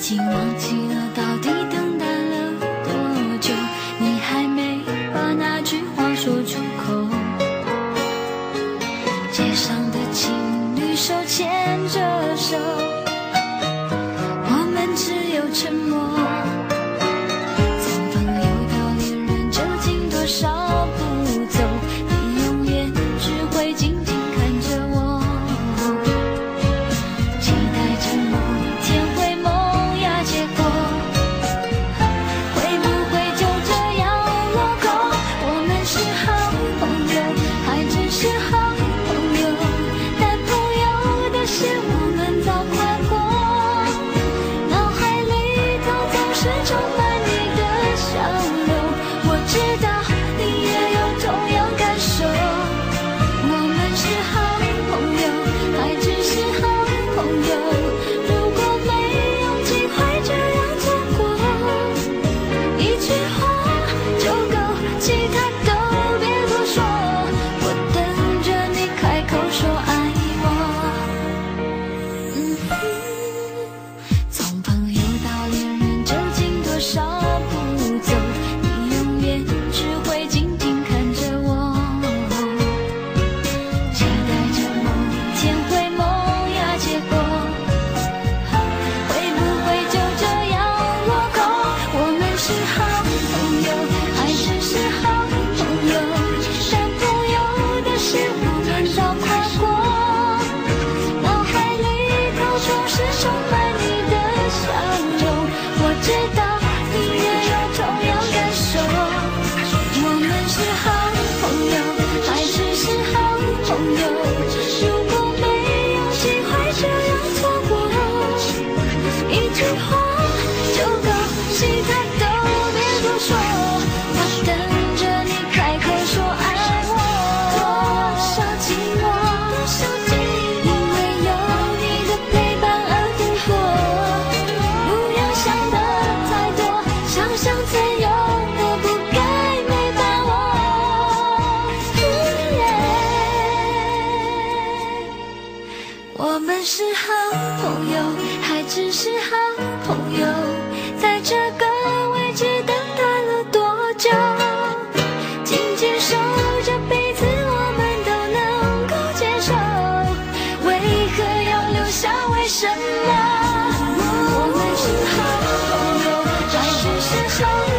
经忘记了到底等待了多久，你还没把那句话说出口。街上的情侣手牵着手，我们只有沉默。从朋友到恋人，究竟多少步走？你永远只会静静看着我，期待着某天会萌芽结果，会不会就这样落空？我们是好朋友，还只是好朋友，但朋友的事我们早跨过。脑海里头总是充满你的笑容，我知道你也有同样感受。我们是好朋友，还只是好朋友，如果没有机会这样错过，一句话就够，其他都别多说。我等着你开口说爱我。从朋友到恋人，究竟多少步走？你永远只会静静看着我，期待着某天会萌芽结果，会不会就这样落空？我们是好朋友，还只是好朋友，但朋友的事我们早跨过。脑海里头总是充满你的笑容，我知道你也有同样感受。我们是好朋友，还只是好朋友，如果没有机会这样错过，一句话就够，其他都别多说。我等着你开口说爱我，多少寂寞，因为有你的陪伴而度过。不要想得太多，想象自由的不该没把握。我们是好朋友，还只是好朋友，在这个位置等待了多久？紧紧守着彼此，我们都能够接受，为何要留下？为什么？我们是好朋友，还只是好